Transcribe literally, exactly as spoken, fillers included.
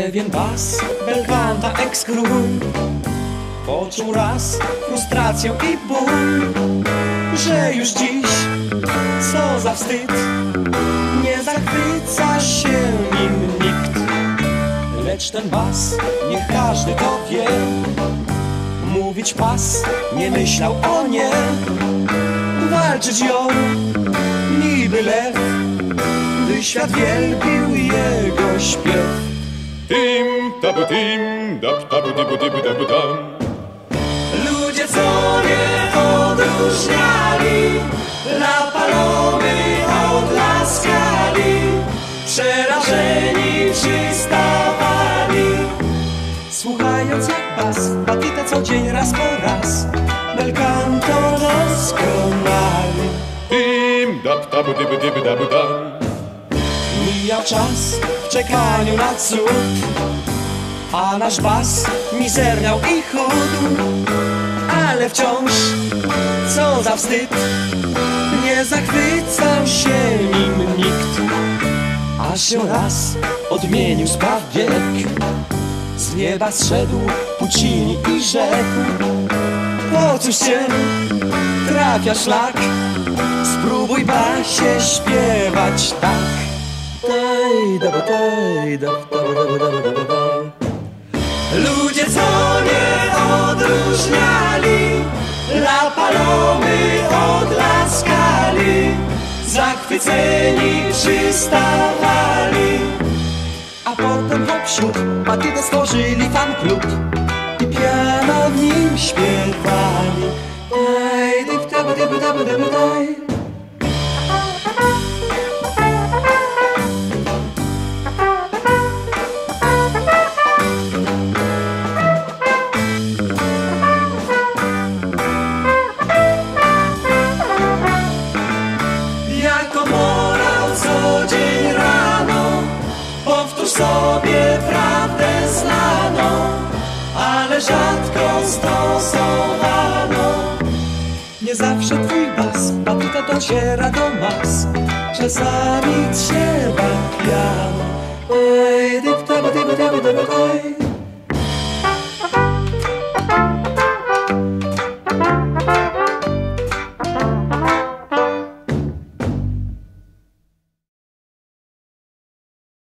Pewien bas, belkanta ex-król poczuł raz frustrację i ból, że już dziś, co za wstyd, nie zachwyca się nim nikt. Lecz ten bas, niech każdy to wie, mówić pas, nie myślał o nie. Walczyć ją, niby lew, by świat wielbił jego śpiew. Tim, tabu, tim, dab, tabu, dibu, dibu, dabu, dam. Ludzie, co nie odróżniali, La Palomy odlaskali, przerażeni przystawali. Słuchając jak bas, Batita co dzień raz po raz, belcanto doskonali. Tim, dab, tabu, dibu, dibu, dabu, dam. Mijał czas w czekaniu na cud, a nasz bas mizerniał i chudł. Ale wciąż, co za wstyd, nie zachwycał się nim nikt. Aż się raz odmienił spraw bieg, z nieba zszedł Puccini i rzekł: po cóż cię trafia szlak, spróbuj basie śpiewać tak. Daj, da, daj, da, da, da, da, da, da, da. Ludzie, co nie odróżniali, La Palomy odlaskali, zachwyceni przystawali. A potem hop-siup, Batitę stworzyli fan klub i piano w nim śpiewali. Daj, dyb, da, dyb, da, da, daj. Sobie prawdę znaną, ale rzadko stosowaną. Nie zawsze twój bas, Batita dociera do mas, czasami trzeba piano. Ej, dyb, dyb, dyb, dyb, dyb, dyb.